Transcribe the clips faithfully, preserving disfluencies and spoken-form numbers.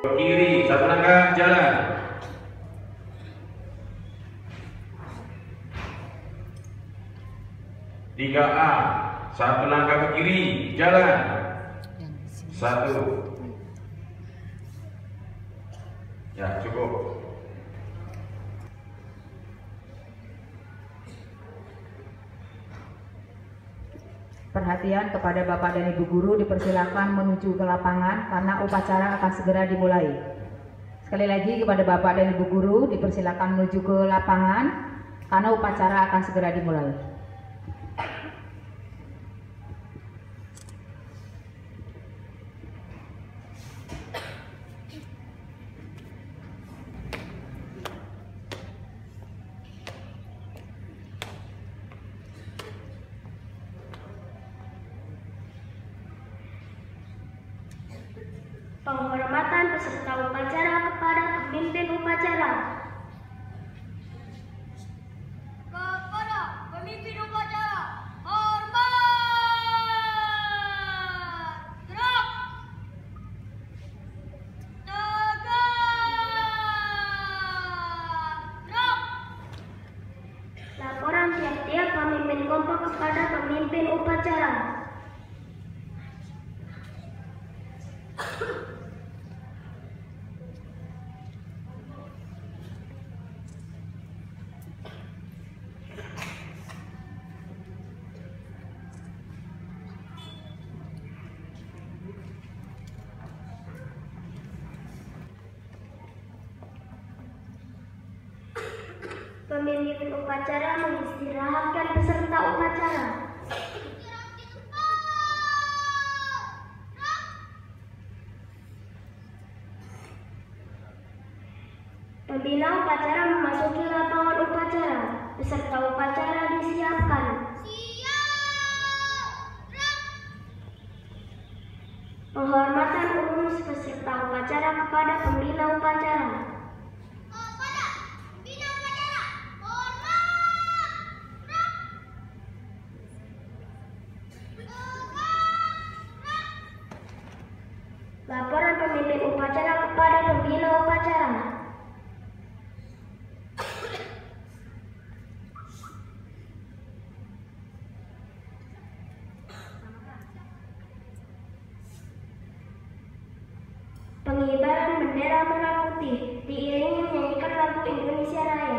Kiri, satu langkah jalan. tiga A, satu langkah ke kiri, jalan. Satu. Ya, cukup. Perhatian kepada Bapak dan Ibu Guru, dipersilakan menuju ke lapangan karena upacara akan segera dimulai. Sekali lagi kepada Bapak dan Ibu Guru, dipersilakan menuju ke lapangan karena upacara akan segera dimulai. Penghormatan peserta upacara kepada pemimpin upacara. Kepada pemimpin upacara, hormat! Gerak! Tegak! Gerak! Laporan tiap-tiap pemimpin kelompok kepada pemimpin upacara. Pemimpin upacara mengistirahatkan peserta upacara. Pembina upacara memasuki lapangan upacara. Peserta upacara disiapkan. Penghormatan umum peserta upacara kepada pembina upacara. Laporan pemimpin upacara kepada pembina upacara. Pengibaran bendera merah putih diiringi menyanyikan lagu Indonesia Raya.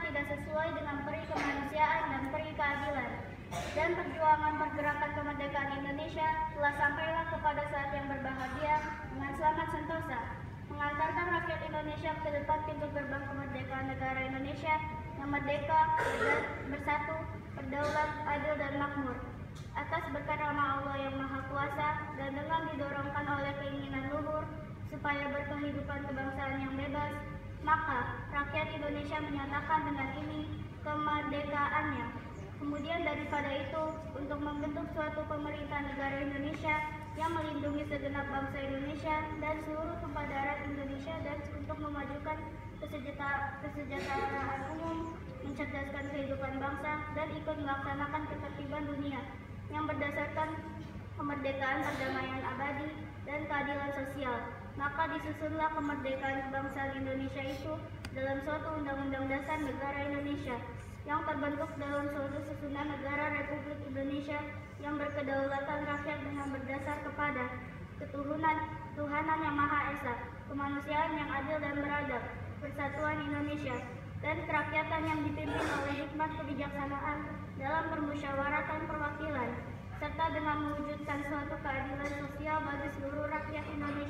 tidak sesuai dengan peri kemanusiaan dan peri keadilan. Dan perjuangan pergerakan kemerdekaan Indonesia telah sampailah kepada saat yang berbahagia dengan selamat sentosa, mengantarkan rakyat Indonesia ke depan pintu gerbang kemerdekaan negara Indonesia yang merdeka, bersatu, berdaulat, adil, dan makmur. Atas berkat nama Allah yang Maha Kuasa dan dengan didorongkan oleh keinginan luhur supaya berkehidupan kebangsaan yang bebas, maka rakyat Indonesia menyatakan dengan ini kemerdekaannya. Kemudian daripada itu, untuk membentuk suatu pemerintah negara Indonesia yang melindungi segenap bangsa Indonesia dan seluruh tumpah darah Indonesia, dan untuk memajukan kesejahteraan umum, mencerdaskan kehidupan bangsa, dan ikut melaksanakan ketertiban dunia yang berdasarkan kemerdekaan, perdamaian abadi, dan keadilan sosial. Maka disusunlah kemerdekaan kebangsaan Indonesia itu dalam suatu undang-undang dasar negara Indonesia yang terbentuk dalam suatu susunan negara Republik Indonesia yang berkedaulatan rakyat dengan berdasar kepada ketuhanan Tuhanan yang Maha Esa, kemanusiaan yang adil dan beradab, persatuan Indonesia, dan kerakyatan yang dipimpin oleh hikmat kebijaksanaan dalam permusyawaratan perwakilan, serta dengan mewujudkan suatu keadilan sosial bagi seluruh rakyat Indonesia